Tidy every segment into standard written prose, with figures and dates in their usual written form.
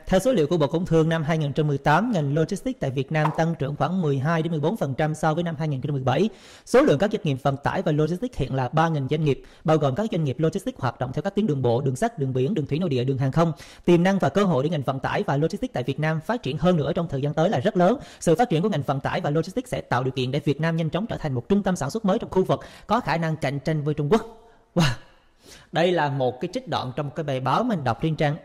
Theo số liệu của Bộ Công Thương năm 2018, ngành logistics tại Việt Nam tăng trưởng khoảng 12 đến 14% so với năm 2017. Số lượng các doanh nghiệp vận tải và logistics hiện là 3.000 doanh nghiệp, bao gồm các doanh nghiệp logistics hoạt động theo các tuyến đường bộ, đường sắt, đường biển, đường thủy nội địa, đường hàng không. Tiềm năng và cơ hội để ngành vận tải và logistics tại Việt Nam phát triển hơn nữa trong thời gian tới là rất lớn. Sự phát triển của ngành vận tải và logistics sẽ tạo điều kiện để Việt Nam nhanh chóng trở thành một trung tâm sản xuất mới trong khu vực, có khả năng cạnh tranh với Trung Quốc. Wow. Đây là một cái trích đoạn trong cái bài báo mình đọc trên trang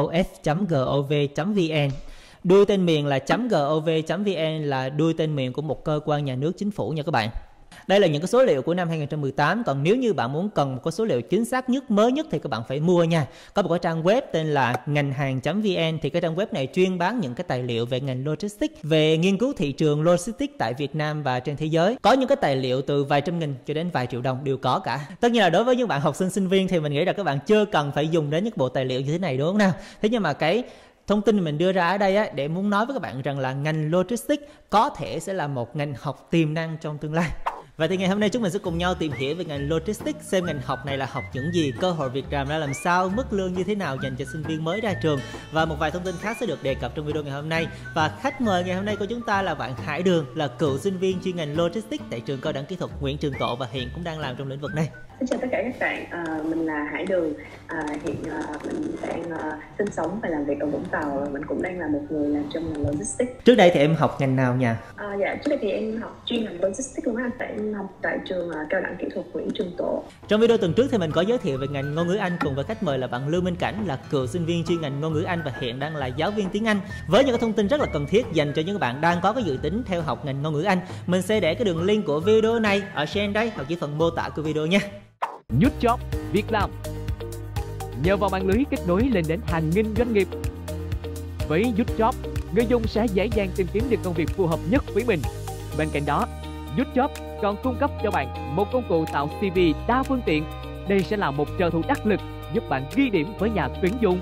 mos.gov.vn. Đuôi tên miền là .gov.vn là đuôi tên miền của một cơ quan nhà nước chính phủ nha các bạn. Đây là những cái số liệu của năm 2018, còn nếu như bạn muốn cần một cái số liệu chính xác nhất, mới nhất thì các bạn phải mua nha. Có một cái trang web tên là ngành hàng.vn, thì cái trang web này chuyên bán những cái tài liệu về ngành logistics, về nghiên cứu thị trường logistics tại Việt Nam và trên thế giới. Có những cái tài liệu từ vài trăm nghìn cho đến vài triệu đồng đều có cả. Tất nhiên là đối với những bạn học sinh, sinh viên thì mình nghĩ là các bạn chưa cần phải dùng đến những bộ tài liệu như thế này đúng không nào? Thế nhưng mà cái thông tin mình đưa ra ở đây á, để muốn nói với các bạn rằng là ngành logistics có thể sẽ là một ngành học tiềm năng trong tương lai. Vậy thì ngày hôm nay chúng mình sẽ cùng nhau tìm hiểu về ngành logistics, xem ngành học này là học những gì, cơ hội việc làm ra làm sao, mức lương như thế nào dành cho sinh viên mới ra trường, và một vài thông tin khác sẽ được đề cập trong video ngày hôm nay. Và khách mời ngày hôm nay của chúng ta là bạn Hải Đường, là cựu sinh viên chuyên ngành logistics tại trường Cao đẳng Kỹ thuật Nguyễn Trường Tộ và hiện cũng đang làm trong lĩnh vực này. Xin chào tất cả các bạn, mình là Hải Đường, hiện mình đang sinh sống và làm việc ở Vũng Tàu, và mình cũng đang là một người làm trong ngành logistics. Trước đây thì em học ngành nào nhỉ? Dạ, trước đây thì em học chuyên ngành logistics luôn á, tại em học tại trường Cao đẳng Kỹ thuật Nguyễn Trường Tộ. Trong video tuần trước thì mình có giới thiệu về ngành ngôn ngữ Anh cùng với khách mời là bạn Lưu Minh Cảnh, là cựu sinh viên chuyên ngành ngôn ngữ Anh và hiện đang là giáo viên tiếng Anh. Với những cái thông tin rất là cần thiết dành cho những bạn đang có cái dự tính theo học ngành ngôn ngữ Anh, mình sẽ để cái đường link của video này ở trên đây hoặc dưới phần mô tả của video nha. Nhút Job, việc làm. Nhờ vào mạng lưới kết nối lên đến hàng nghìn doanh nghiệp, với Nhút Job, người dùng sẽ dễ dàng tìm kiếm được công việc phù hợp nhất với mình. Bên cạnh đó, Nhút Job còn cung cấp cho bạn một công cụ tạo CV đa phương tiện. Đây sẽ là một trợ thủ đắc lực giúp bạn ghi điểm với nhà tuyển dụng.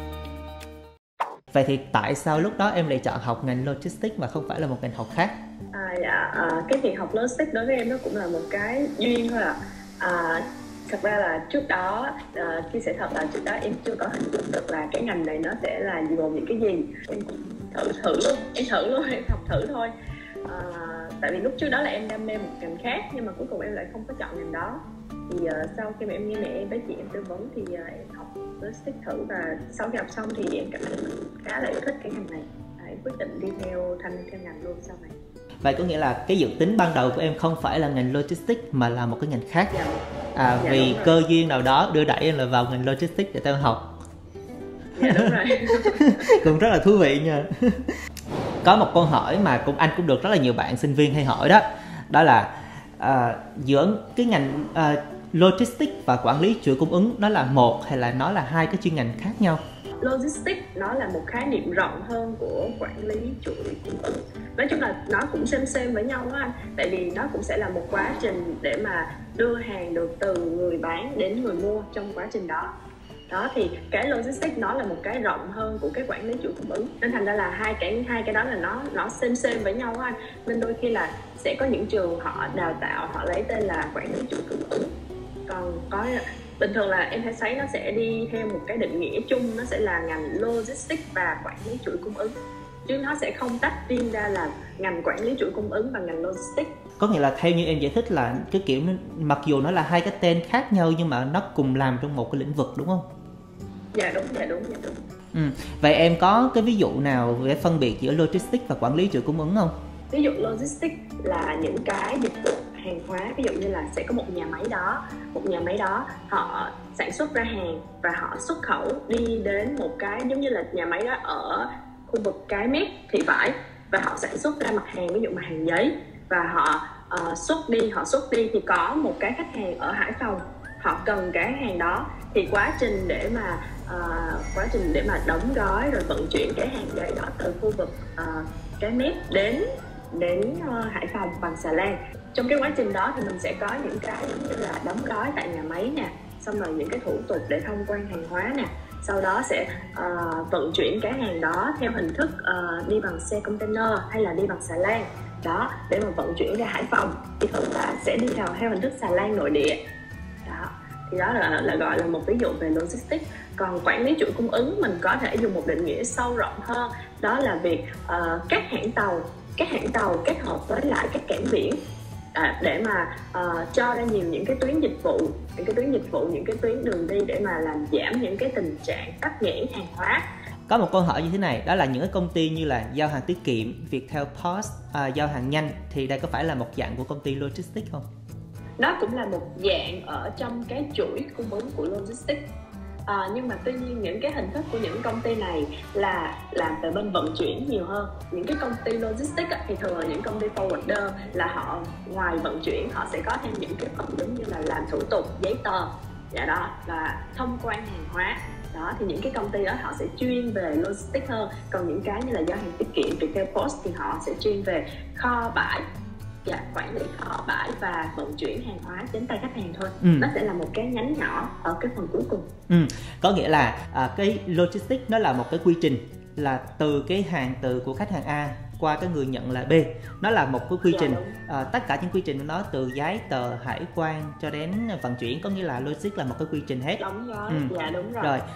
Vậy thì tại sao lúc đó em lại chọn học ngành logistics mà không phải là một ngành học khác? Cái việc học logistics đối với em nó cũng là một cái duyên thôi ạ. Thật ra là trước đó, chia sẻ thật là trước đó em chưa có hình dung được là cái ngành này nó sẽ là gồm những cái gì. Em thử luôn, em học thử thôi. Tại vì lúc trước đó là em đam mê một ngành khác, nhưng mà cuối cùng em lại không có chọn ngành đó. Thì sau khi mà em nghe mẹ em với chị em tư vấn thì em học logistics thử, và sau khi học xong thì em cảm thấy mình khá là yêu thích cái ngành này. Em quyết định đi theo ngành luôn sau này. Vậy có nghĩa là cái dự tính ban đầu của em không phải là ngành logistics mà là một cái ngành khác. Dạ, vì cơ duyên nào đó đưa đẩy em là vào ngành logistics để em học. Dạ đúng rồi. Cũng rất là thú vị nha. Có một câu hỏi mà anh cũng được rất là nhiều bạn sinh viên hay hỏi đó. Đó là giữa cái ngành logistics và quản lý chuỗi cung ứng, nó là một hay là nó là hai cái chuyên ngành khác nhau? Logistics nó là một khái niệm rộng hơn của quản lý chuỗi cung ứng. Nói chung là nó cũng xem với nhau đó anh. Tại vì nó cũng sẽ là một quá trình để mà đưa hàng được từ người bán đến người mua trong quá trình đó. Đó thì cái logistics nó là một cái rộng hơn của cái quản lý chuỗi cung ứng. Nên thành ra là hai cái đó là nó xem với nhau đó anh. Nên đôi khi là sẽ có những trường họ đào tạo, họ lấy tên là quản lý chuỗi cung ứng. Còn có bình thường là em thấy nó sẽ đi theo một cái định nghĩa chung, nó sẽ là ngành logistics và quản lý chuỗi cung ứng, chứ nó sẽ không tách riêng ra là ngành quản lý chuỗi cung ứng và ngành logistics. Có nghĩa là theo như em giải thích là cái kiểu mặc dù nó là hai cái tên khác nhau nhưng mà nó cùng làm trong một cái lĩnh vực đúng không? Dạ đúng. Vậy em có cái ví dụ nào để phân biệt giữa logistics và quản lý chuỗi cung ứng không? Ví dụ logistics là những cái dịch vụ hàng hóa, ví dụ như là sẽ có một nhà máy đó họ sản xuất ra hàng và họ xuất khẩu đi đến một cái giống như là nhà máy đó ở khu vực Cái Mép thì phải, và họ sản xuất ra mặt hàng, ví dụ mặt hàng giấy, và họ xuất đi thì có một cái khách hàng ở Hải Phòng họ cần cái hàng đó, thì quá trình để mà đóng gói rồi vận chuyển cái hàng giấy đó từ khu vực Cái Mép đến Hải Phòng bằng xà lan. Trong cái quá trình đó thì mình sẽ có những cái như là đóng gói tại nhà máy nè, xong rồi những cái thủ tục để thông quan hàng hóa nè, sau đó sẽ vận chuyển cái hàng đó theo hình thức đi bằng xe container hay là đi bằng xà lan đó, để mà vận chuyển ra Hải Phòng thì thường là sẽ đi theo hình thức xà lan nội địa đó. Thì đó là gọi là một ví dụ về logistics. Còn quản lý chuỗi cung ứng mình có thể dùng một định nghĩa sâu rộng hơn, đó là việc các hãng tàu kết hợp với lại các cảng biển để mà cho ra nhiều những cái tuyến dịch vụ, những cái tuyến đường đi để mà làm giảm những cái tình trạng tắc nghẽn hàng hóa. Có một câu hỏi như thế này, đó là những cái công ty như là giao hàng tiết kiệm, Viettel Post, giao hàng nhanh thì đây có phải là một dạng của công ty logistics không? Nó cũng là một dạng ở trong cái chuỗi cung ứng của logistics. Nhưng mà tuy nhiên những cái hình thức của những công ty này là làm về bên vận chuyển nhiều hơn. Những cái công ty logistics thì thường là những công ty forwarder, là họ ngoài vận chuyển họ sẽ có thêm những cái phần giống như là làm thủ tục giấy tờ, đó là thông quan hàng hóa. Đó thì những cái công ty đó họ sẽ chuyên về logistics hơn. Còn những cái như là giao hàng tiết kiệm, Viettel Post thì họ sẽ chuyên về kho bãi, quản lý kho bãi và vận chuyển hàng hóa đến tay khách hàng thôi. Nó sẽ là một cái nhánh nhỏ ở cái phần cuối cùng. Có nghĩa là cái logistics nó là một cái quy trình, là từ cái hàng từ của khách hàng A qua cái người nhận là B. Nó là một cái quy trình, tất cả những quy trình của nó từ giấy tờ, hải quan cho đến vận chuyển, có nghĩa là logistics là một cái quy trình hết. Đúng rồi. Dạ đúng rồi. Rồi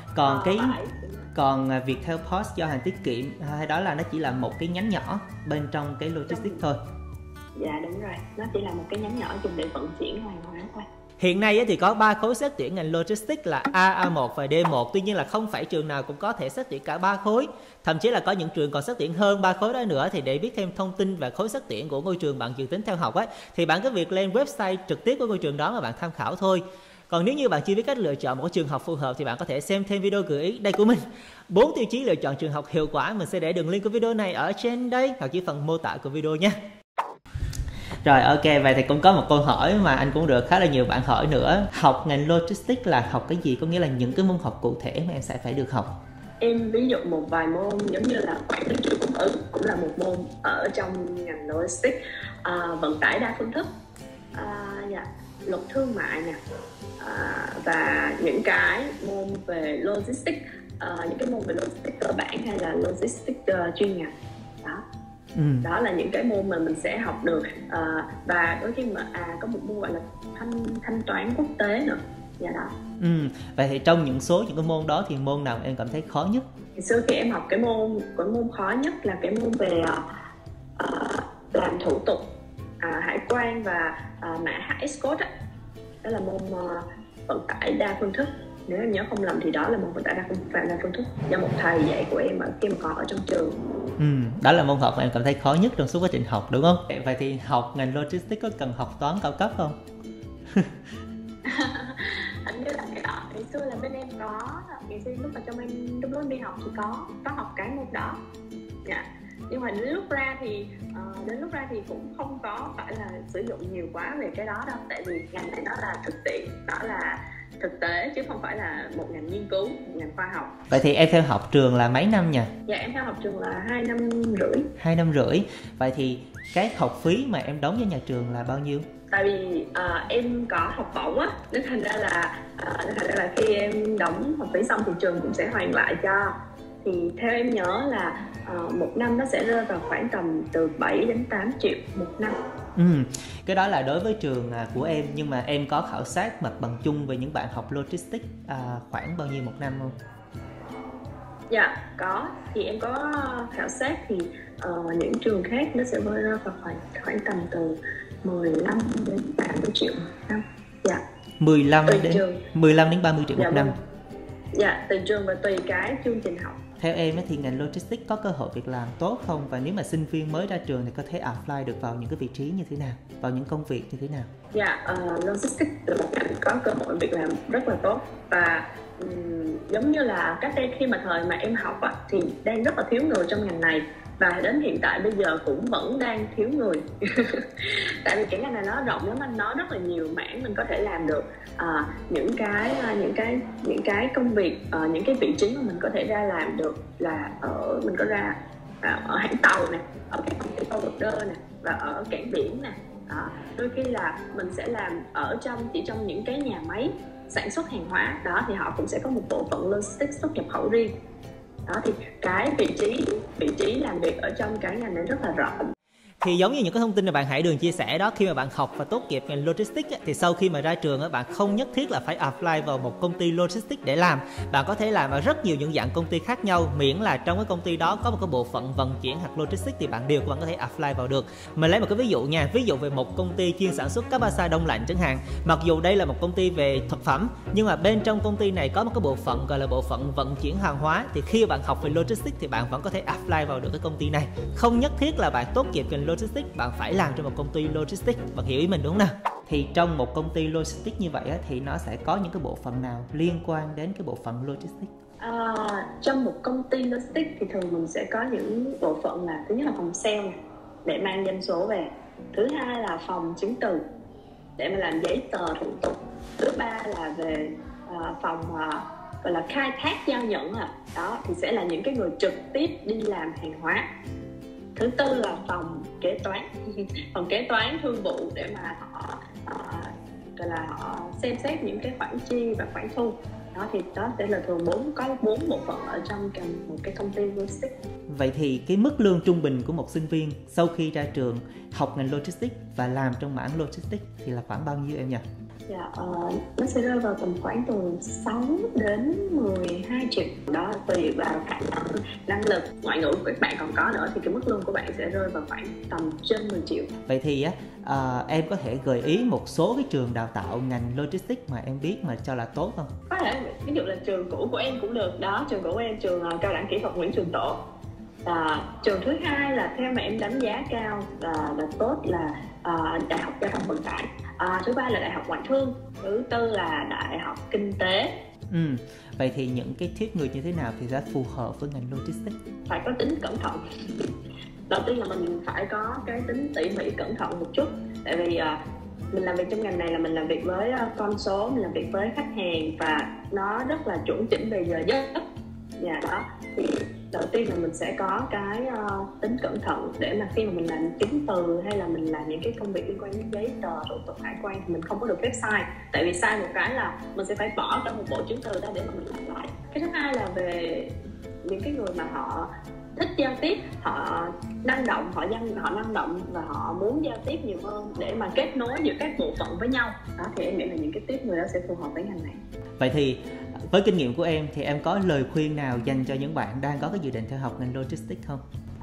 còn Viettel Post giao hàng tiết kiệm hay đó là nó chỉ là một cái nhánh nhỏ bên trong cái logistics thôi. Dạ đúng rồi, nó chỉ là một cái nhánh nhỏ dùng để vận chuyển hàng hóa thôi. Hiện nay thì có 3 khối xét tuyển ngành logistics là A, A1 và D1. Tuy nhiên là không phải trường nào cũng có thể xét tuyển cả 3 khối. Thậm chí là có những trường còn xét tuyển hơn 3 khối đó nữa. Thì để biết thêm thông tin về khối xét tuyển của ngôi trường bạn dự tính theo học ấy, thì bạn cứ việc lên website trực tiếp của ngôi trường đó mà bạn tham khảo thôi. Còn nếu như bạn chưa biết cách lựa chọn một trường học phù hợp thì bạn có thể xem thêm video gợi ý đây của mình. 4 tiêu chí lựa chọn trường học hiệu quả, mình sẽ để đường link của video này ở trên đây hoặc dưới phần mô tả của video nhé. Rồi ok, vậy thì cũng có một câu hỏi mà anh cũng được khá là nhiều bạn hỏi nữa. Học ngành logistics là học cái gì? Có nghĩa là những cái môn học cụ thể mà em sẽ phải được học. Em ví dụ một vài môn giống như là quản lý chuỗi cung ứng cũng là một môn ở trong ngành logistics, vận tải đa phương thức, luật thương mại nè, và những cái môn về logistics, những cái môn về logistics cơ bản hay là logistics chuyên ngành đó. Đó là những cái môn mà mình sẽ học được, và đôi khi mà có một môn gọi là thanh toán quốc tế nữa. Dạ đó. Vậy thì trong những cái môn đó thì môn nào em cảm thấy khó nhất? Hồi xưa khi em học cái môn khó nhất là cái môn về làm thủ tục hải quan và mã Hscode á. Đó là môn vận tải đa phương thức. Nếu em nhớ không lầm thì đó là môn vận tải đa phương thức do một thầy dạy của em khi mà còn ở trong trường. Đó là môn học mà em cảm thấy khó nhất trong suốt quá trình học đúng không? Vậy thì học ngành logistics có cần học toán cao cấp không? Hình như là cái đó ngày xưa là bên em có, ngày xưa lúc mà trong em lúc đó đi học thì có học cái môn đó. Dạ. Nhưng mà đến lúc ra thì cũng không có phải là sử dụng nhiều quá về cái đó đâu, tại vì ngành này nó là thực tiễn, đó là thực tế chứ không phải là một ngành nghiên cứu, một ngành khoa học. Vậy thì em theo học trường là mấy năm nhỉ? Dạ em theo học trường là 2 năm rưỡi. 2 năm rưỡi. Vậy thì cái học phí mà em đóng cho nhà trường là bao nhiêu? Tại vì em có học bổng á, nên thành ra là khi em đóng học phí xong thì trường cũng sẽ hoàn lại cho. Thì theo em nhớ là một năm nó sẽ rơi vào khoảng tầm từ 7 đến 8 triệu một năm. Cái đó là đối với trường của em, nhưng mà em có khảo sát mặt bằng chung về những bạn học logistics khoảng bao nhiêu một năm không? Dạ có, thì em có khảo sát thì những trường khác nó sẽ rơi vào khoảng tầm từ 15 đến 30 triệu một năm. Dạ. 15 đến 30 triệu một năm. Dạ, tùy trường và tùy cái chương trình học. Theo em thì ngành logistics có cơ hội việc làm tốt không? Và nếu mà sinh viên mới ra trường thì có thể apply được vào những cái vị trí như thế nào? Vào những công việc như thế nào? Dạ, logistics là một ngành có cơ hội việc làm rất là tốt. Và giống như là cách đây khi mà thời mà em học thì đang rất là thiếu người trong ngành này. Và đến hiện tại bây giờ cũng vẫn đang thiếu người. Tại vì cái ngành này nó rộng lắm anh, nó rất là nhiều mảng mình có thể làm được. Những cái công việc, những cái vị trí mà mình có thể ra làm được là mình có ra ở hãng tàu nè, ở các công ty forwarder nè, và ở cảng biển nè. Đó. Đôi khi là mình sẽ làm chỉ trong những cái nhà máy sản xuất hàng hóa đó, thì họ cũng sẽ có một bộ phận logistics xuất nhập khẩu riêng. Đó thì cái vị trí làm việc ở trong cái ngành này rất là rộng. Thì giống như những cái thông tin mà bạn Hải Đường chia sẻ đó, khi mà bạn học và tốt nghiệp ngành logistics thì sau khi mà ra trường bạn không nhất thiết là phải apply vào một công ty logistics để làm. Bạn có thể làm ở rất nhiều những dạng công ty khác nhau, miễn là trong cái công ty đó có một cái bộ phận vận chuyển hoặc logistics thì bạn có thể apply vào được. Mình lấy một cái ví dụ nha, ví dụ về một công ty chuyên sản xuất cá ba sa đông lạnh chẳng hạn. Mặc dù đây là một công ty về thực phẩm, nhưng mà bên trong công ty này có một cái bộ phận gọi là bộ phận vận chuyển hàng hóa, thì khi bạn học về logistics thì bạn vẫn có thể apply vào được cái công ty này. Không nhất thiết là bạn tốt nghiệp ngành logistics bạn phải làm trong một công ty logistics. Bạn hiểu ý mình đúng không nào? Thì trong một công ty logistics như vậy thì nó sẽ có những cái bộ phận nào liên quan đến cái bộ phận logistics? Trong một công ty logistics thì thường mình sẽ có những bộ phận là thứ nhất là phòng sale này, để mang doanh số về. Thứ hai là phòng chứng từ để mà làm giấy tờ thủ tục. Thứ ba là về phòng gọi là khai thác giao nhận đó thì sẽ là những cái người trực tiếp đi làm hàng hóa. Thứ tư là phòng kế toán phòng kế toán thương vụ để mà họ gọi là họ xem xét những cái khoản chi và khoản thu. Đó thì đó sẽ là thường có 4 bộ phận ở trong một cái công ty logistics. Vậy thì cái mức lương trung bình của một sinh viên sau khi ra trường học ngành logistics và làm trong mảng logistics thì là khoảng bao nhiêu em nhỉ? Dạ, nó sẽ rơi vào tầm khoảng từ 6 đến 12 triệu. Đó tùy vào khả năng lực, ngoại ngữ của các bạn còn có nữa thì cái mức lương của bạn sẽ rơi vào khoảng tầm trên 10 triệu. Vậy thì em có thể gợi ý một số cái trường đào tạo ngành logistics mà em biết mà cho là tốt không? Có thể ví dụ là trường cũ của em cũng được. Đó, trường cũ của em trường Cao đẳng Kỹ thuật Nguyễn Trường Tộ. Trường thứ hai là theo mà em đánh giá cao là tốt là Đại học Giao thông Vận tải. Thứ ba là Đại học Ngoại thương. Thứ tư là Đại học Kinh tế. Vậy thì những cái tuyển người như thế nào thì sẽ phù hợp với ngành logistics? Phải có tính cẩn thận. Đầu tiên là mình phải có cái tính tỉ mỉ cẩn thận một chút. Tại vì mình làm việc trong ngành này là mình làm việc với con số, mình làm việc với khách hàng và nó rất là chuẩn chỉnh về giờ giấc. Đó thì đầu tiên là mình sẽ có cái tính cẩn thận để mà khi mà mình làm chứng từ hay là mình làm những cái công việc liên quan đến giấy tờ thủ tục hải quan thì mình không có được phép sai. Tại vì sai một cái là mình sẽ phải bỏ cả một bộ chứng từ ra để mà mình làm lại. Cái thứ hai là về những cái người mà họ thích giao tiếp, họ năng động, họ năng động và họ muốn giao tiếp nhiều hơn để mà kết nối giữa các bộ phận với nhau. Đó thì em nghĩ là những cái tiếp người đó sẽ phù hợp với ngành này. Vậy thì với kinh nghiệm của em thì em có lời khuyên nào dành cho những bạn đang có cái dự định theo học ngành logistics không?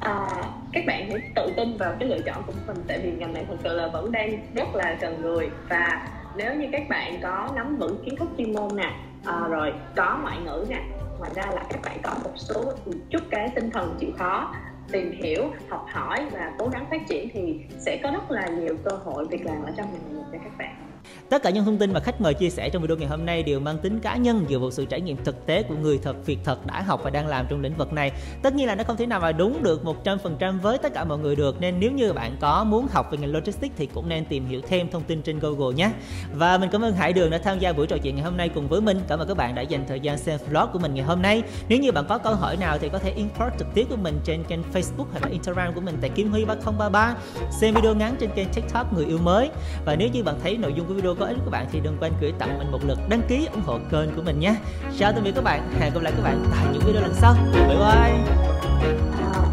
Các bạn hãy tự tin vào cái lựa chọn của mình, tại vì ngành này thực sự là vẫn đang rất là cần người. Và nếu như các bạn có nắm vững kiến thức chuyên môn nè, rồi có ngoại ngữ nè, ngoài ra là các bạn có một chút cái tinh thần chịu khó, tìm hiểu, học hỏi và cố gắng phát triển thì sẽ có rất là nhiều cơ hội việc làm ở trong ngành này cho các bạn. Tất cả những thông tin mà khách mời chia sẻ trong video ngày hôm nay đều mang tính cá nhân dựa vào sự trải nghiệm thực tế của người thật việc thật đã học và đang làm trong lĩnh vực này. Tất nhiên là nó không thể nào mà đúng được 100% với tất cả mọi người được, nên nếu như bạn có muốn học về ngành logistics thì cũng nên tìm hiểu thêm thông tin trên Google nhé. Và mình cảm ơn Hải Đường đã tham gia buổi trò chuyện ngày hôm nay cùng với mình. Cảm ơn các bạn đã dành thời gian xem vlog của mình ngày hôm nay. Nếu như bạn có câu hỏi nào thì có thể inbox trực tiếp của mình trên kênh Facebook hoặc là Instagram của mình tại Kim Huy 3033. Xem video ngắn trên kênh TikTok Người Yêu Mới. Và nếu như bạn thấy nội dung của video có ích của bạn thì đừng quên gửi tặng mình một lượt đăng ký ủng hộ kênh của mình nhé. Chào tạm biệt các bạn, hẹn gặp lại các bạn tại những video lần sau. Bye bye.